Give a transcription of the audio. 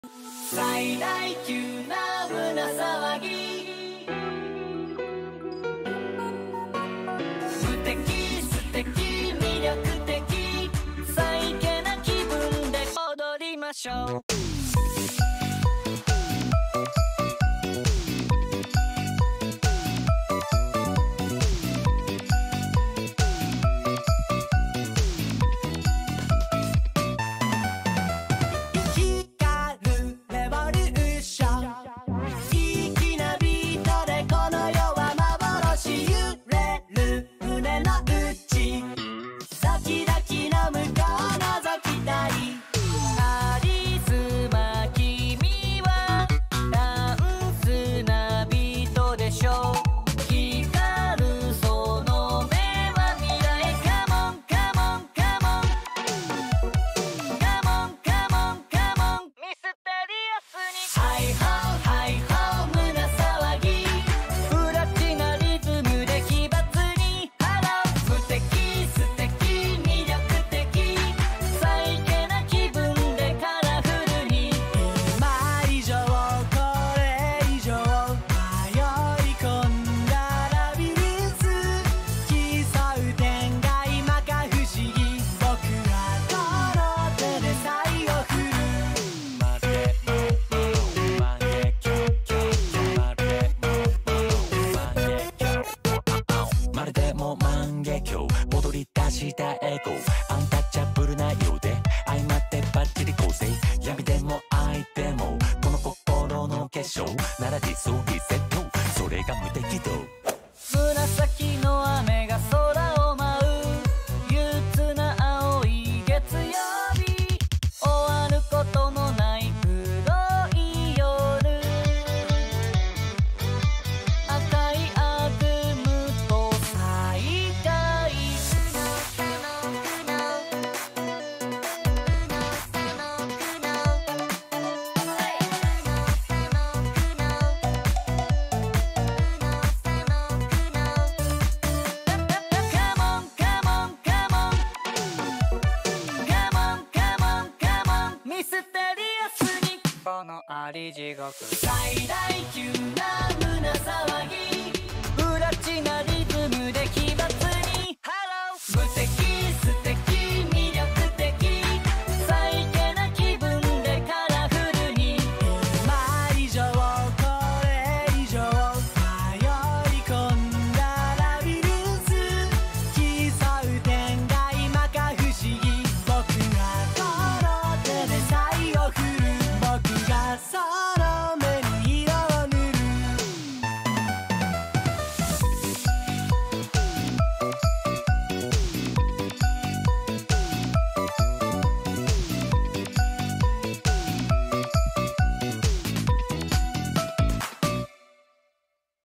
最大級な胸騒ぎ、無敵素敵魅力的、最イな気分で踊りましょう。紫の雨が空を舞う憂鬱な青い月曜日、終わることのない黒い夜、赤い悪夢と再会、このあり地獄、最大級な胸騒ぎ、プラチナリズムで奇抜に